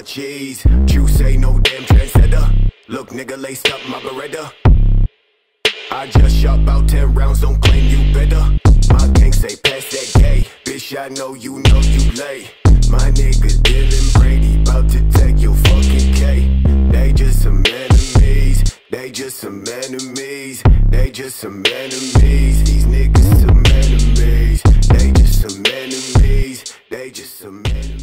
cheese. Juice ain't no damn trendsetter. Look, nigga, laced up my Beretta. I just shot about 10 rounds, don't claim you better. My gang say pass that K. Bitch, I know you late. My niggas Dylan Brady, bout to take your fucking K. They just some enemies. They just some enemies. They just some enemies. These niggas some enemies. They just some enemies. They just some enemies.